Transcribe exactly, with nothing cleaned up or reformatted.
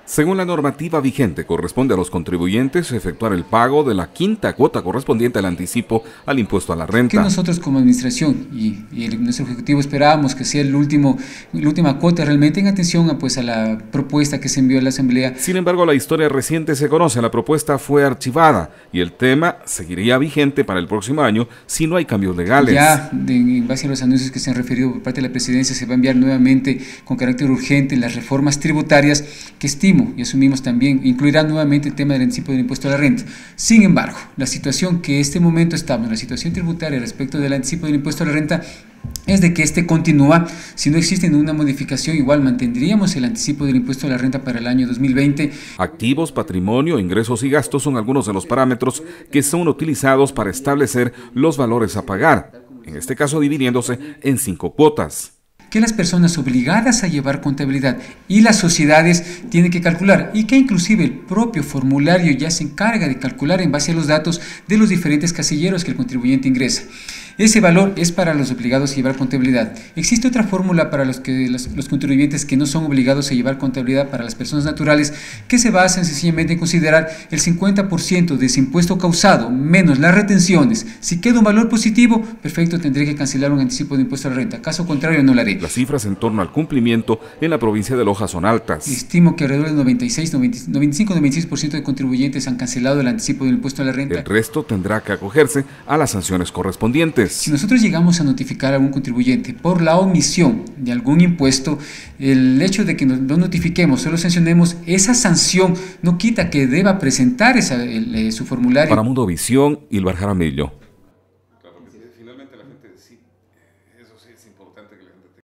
Según la normativa vigente, corresponde a los contribuyentes efectuar el pago de la quinta cuota correspondiente al anticipo al impuesto a la renta. Que nosotros como administración y, y el, nuestro ejecutivo esperábamos que sea el último, la última cuota realmente en atención a, pues, a la propuesta que se envió a la Asamblea. Sin embargo, la historia reciente se conoce, la propuesta fue archivada y el tema seguiría vigente para el próximo año si no hay cambios legales. Ya de, en base a los anuncios que se han referido por parte de la Presidencia, se va a enviar nuevamente con carácter urgente las reformas tributarias que estimo y asumimos también, incluirá nuevamente el tema del anticipo del impuesto a la renta. Sin embargo, la situación que en este momento estamos, la situación tributaria respecto del anticipo del impuesto a la renta, es de que este continúa. Si no existe ninguna modificación, igual mantendríamos el anticipo del impuesto a la renta para el año dos mil veinte. Activos, patrimonio, ingresos y gastos son algunos de los parámetros que son utilizados para establecer los valores a pagar, en este caso dividiéndose en cinco cuotas. Que las personas obligadas a llevar contabilidad y las sociedades tienen que calcular, y que inclusive el propio formulario ya se encarga de calcular en base a los datos de los diferentes casilleros que el contribuyente ingresa. Ese valor es para los obligados a llevar contabilidad. Existe otra fórmula para los, que, los, los contribuyentes que no son obligados a llevar contabilidad, para las personas naturales, que se basan sencillamente en considerar el cincuenta por ciento de ese impuesto causado menos las retenciones. Si queda un valor positivo, perfecto, tendré que cancelar un anticipo de impuesto a la renta. Caso contrario, no lo haré. Las cifras en torno al cumplimiento en la provincia de Loja son altas. Estimo que alrededor del noventa y seis, noventa, noventa y cinco a noventa y seis por ciento de contribuyentes han cancelado el anticipo del impuesto a la renta. El resto tendrá que acogerse a las sanciones correspondientes. Si nosotros llegamos a notificar a algún contribuyente por la omisión de algún impuesto, el hecho de que no notifiquemos, solo sancionemos, esa sanción no quita que deba presentar esa, el, su formulario. Para Mundo Visión, Ilvar Jaramillo.